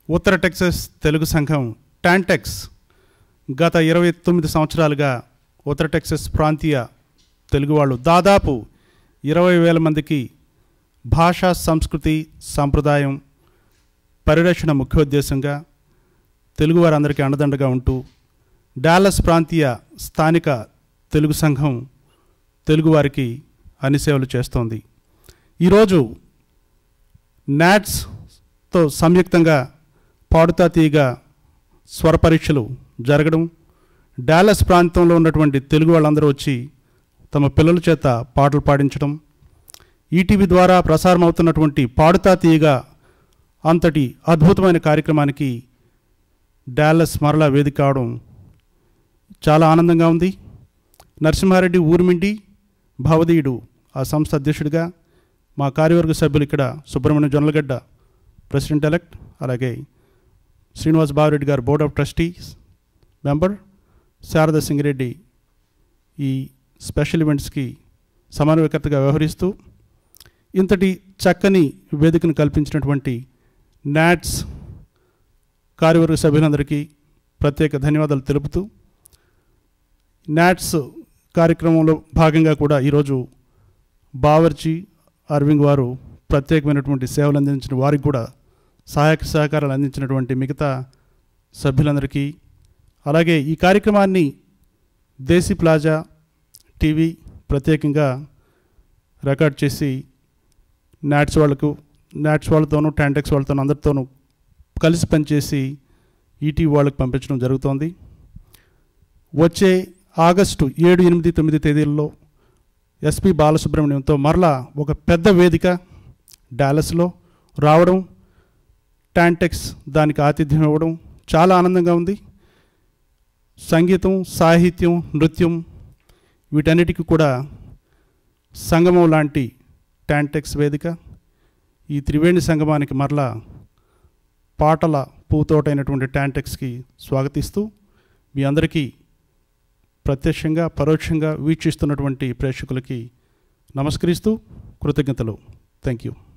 ఉత్తర Texas Telugu సంఘం TANTEX గత 29 సంవత్సరాలుగా ఉత్తర టెక్సస్ ప్రాంతీయ తెలుగు వాళ్ళు దాదాపు 20,000 మందికి భాషా సంస్కృతి సంప్రదాయం పరిరక్షణ ముఖ్యోద్దేశంగా తెలుగు వారందరికీ అండదండగా ఉంటూ డాలస్ ప్రాంతీయ స్థానిక తెలుగు సంఘం తెలుగువారికి అన్ని సేవలు చేస్తోంది. ఈరోజు నాట్స్తో సంయుక్తంగా పాడుతా తీయగా స్వర పరీక్షలు జరగడం, డాలస్ ప్రాంతంలో ఉన్నటువంటి తెలుగు వాళ్ళందరూ వచ్చి తమ పిల్లల చేత పాటలు పాడించడం, ఈటీవీ ద్వారా ప్రసారం అవుతున్నటువంటి పాడుతా తీయగా అంతటి అద్భుతమైన కార్యక్రమానికి డాలస్ మరలా వేదిక కావడం చాలా ఆనందంగా ఉంది. నరసింహారెడ్డి ఊర్మిండి భవదీయుడు ఆ సంస్థ అధ్యక్షుడిగా, మా కార్యవర్గ సభ్యులు ఇక్కడ సుబ్రహ్మణ్యం జొన్నలగడ్డ ప్రెసిడెంట్ ఎలెక్ట్, అలాగే శ్రీనివాస్ బావిరెడ్డి గారు board of trustees member, Sharada Singireddy ఈ స్పెషల్ ఈవెంట్స్కి సమన్వయకర్తగా వ్యవహరిస్తూ ఇంతటి చక్కని వేదికను కల్పించినటువంటి నాట్స్ కార్యవర్గ సభ్యులందరికీ ప్రత్యేక ధన్యవాదాలు తెలుపుతూ, నాట్స్ కార్యక్రమంలో భాగంగా కూడా ఈరోజు బావర్చి అరవింద్ వారు ప్రత్యేకమైనటువంటి సేవలు అందించిన వారికి కూడా సహాయక సహకారాలు అందించినటువంటి మిగతా సభ్యులందరికీ, అలాగే ఈ కార్యక్రమాన్ని దేశీ ప్లాజా టీవీ ప్రత్యేకంగా రికార్డ్ చేసి నాట్స్ వాళ్ళతోనూ టాంటెక్స్ వాళ్ళతోనూ అందరితోనూ కలిసి పనిచేసి ఈటీవీ వాళ్ళకి పంపించడం జరుగుతోంది. వచ్చే ఆగస్టు 7, 8, 9 తేదీల్లో ఎస్పి బాలసుబ్రహ్మణ్యంతో మరలా ఒక పెద్ద వేదిక డాలస్లో రావడం, టాంటెక్స్ దానికి ఆతిథ్యం ఇవ్వడం చాలా ఆనందంగా ఉంది. సంగీతం, సాహిత్యం, నృత్యం వీటన్నిటికీ కూడా సంగమం లాంటి టాంటెక్స్ వేదిక. ఈ త్రివేణి సంగమానికి మరలా పాటల పూతోటైనటువంటి టాంటెక్స్కి స్వాగతిస్తూ మీ అందరికీ ప్రత్యక్షంగా పరోక్షంగా వీక్షిస్తున్నటువంటి ప్రేక్షకులకి నమస్కరిస్తూ కృతజ్ఞతలు. Thank you.